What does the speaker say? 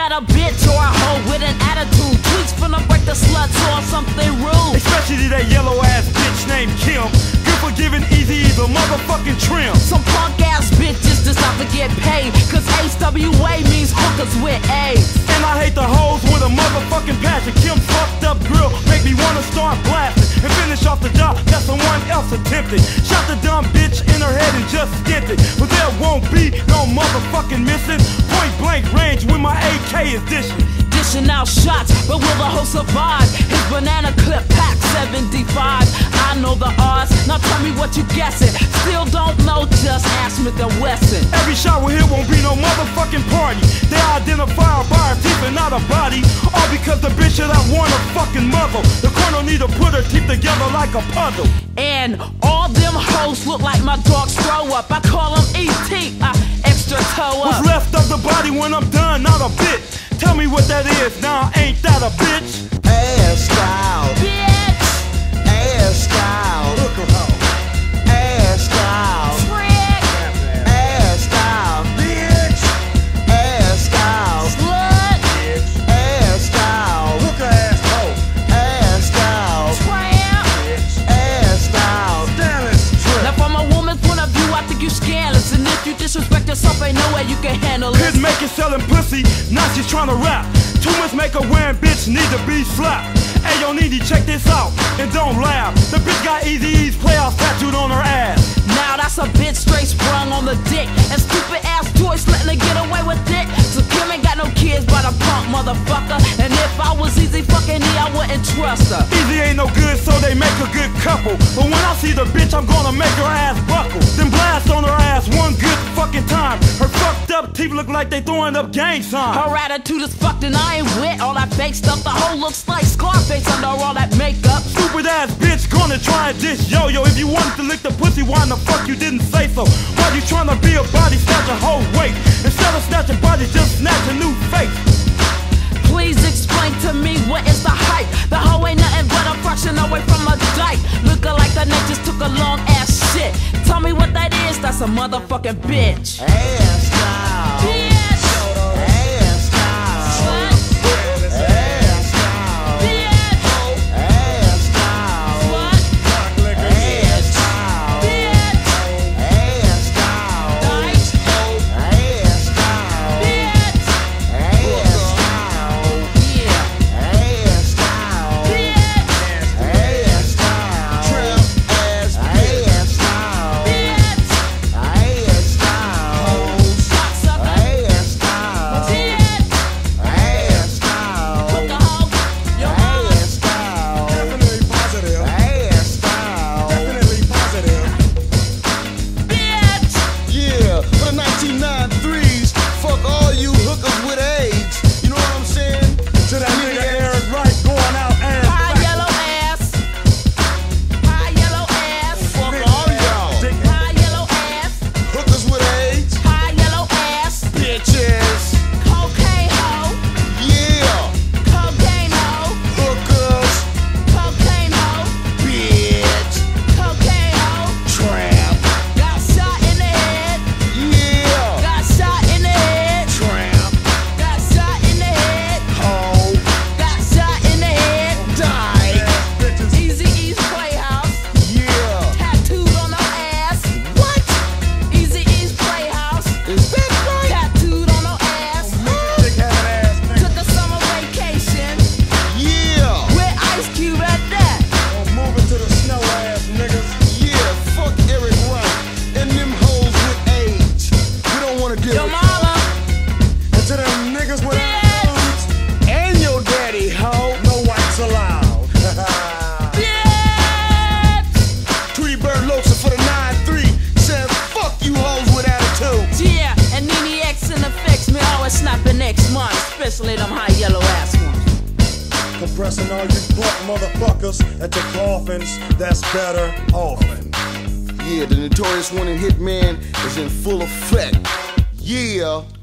that a bitch or a hoe with an attitude? Tweets finna break the sluts or something rude. Especially that yellow ass bitch named Kim. Good for giving easy the motherfucking trim. Some punk ass bitches just out to get paid, cause HWA means hookers with AIDS. And I hate the hoes with a motherfucking passion. Kim's fucked up grill make me wanna start blasting and finish off the job that someone else attempted. Shot the dumb bitch in her head and just skipped it. But there won't be no motherfucking missing. Point blank range when my AK is dishing. Dishing out shots, but will the hoe survive? His banana clip pack 75. I know the odds, now tell me what you guessing. Still don't know, just ask Smith & Wesson. Every shot we hit won't be no motherfucking party. They identify her by her teeth and not her body. All because the bitch that I want a fucking muzzle. The corner need to put her teeth together like a puzzle. And all them hoes look like my dog's throw up. I call them E.T. Extra toe up. What's left of the body when I'm done? Not a bit. Tell me what that is, now ain't that a bitch? Ass style, Bitch, ass style, look at her. Ass style, trick, ass style, bitch. Ass style, slut, ass style, look at ass hoe. Ass style, tramp. ass style, Now from a woman's point of view, I think you scandalous. And if you disrespect yourself, ain't no way you can handle it. Kids making selling pussy, now she's tryna rap. Too much makeup wearing bitch need to be slapped. Hey yo Needy, check this out, and don't laugh. The bitch got Eazy-E's playoff tattooed on her ass. Now that's a bitch straight sprung on the dick. And stupid ass toys letting her get away with it. So Kim ain't got no kids but a punk motherfucker. And if I was easy fucking me, I wouldn't trust her. Easy ain't no good, so they make a good couple. But when I see the bitch, I'm gonna make her ass buckle. Then blast on her ass one good fucking time. Her fucked up teeth look like they throwing up gang signs. Her attitude is fucked and I ain't with all that fake stuff. The hoe looks like Scarface under all that makeup. Stupid ass bitch gonna try this yo-yo. If you wanted to lick the pussy, why in the fuck you didn't say so? Why you tryna be a body snatcher whole weight? Instead of snatching bodies, just snatch a new face. Please explain to me what is the hype. The hoe ain't nothing but a fraction away from a dyke. Looking like the neck just took a long ass shit. Tell me what that is, that's a motherfucking bitch. ass style, Bitch, ass style, slut, ass style, bitch, ass style, slut, ass style, bitch, ass style, dyke, ass style, bitch, ass style, yeah, ass style, bitch, ass style, trim ass, ass style, bitch, ass style, cocksucker, ass style, bitch, ass style, put the hoe, your mom, ass style, Definitely positive. ass style. Definitely positive. bitch. Yeah, for the 1993s, fuck all you hookers with AIDS. You know what I'm saying? To that nigga Eric Wright going out and High yellow ass, high yellow ass, Fuck all y'all. high yellow ass, Hookers with AIDS, high yellow ass, bitches. cocaine hoe, Yeah, cocaine hoe, hookers, cocaine hoe, bitch, cocaine hoe. tramp. Got shot in the head, Yeah, got shot in the head, tramp. got shot in the head, Hoe, got shot in the head. die. bitches. Eazy-E's Playhouse, Yeah, tattooed on her ass. what? Eazy-E's Playhouse, Is that right? tattooed on her ass. Dick having ass nigga. Took a summer vacation Yeah, with Ice Cube at that. Don't move it to the snow ass niggas. yeah, fuck Eric Wright and them hoes with AIDS. We don't wanna deal Your with mama, And to them niggas with bitch, attitudes, and your daddy, hoe. no whites allowed. bitch. Tweety Bird Loacher for the 9-3 said, fuck you hoes with attitude. Yeah, and Nene X and the fix me always snapping next month, especially them high yellow ass ones. Compressing all you punk motherfuckers at your coffins. That's better often. Yeah, the notorious one in Hitman is in full effect. Yeah.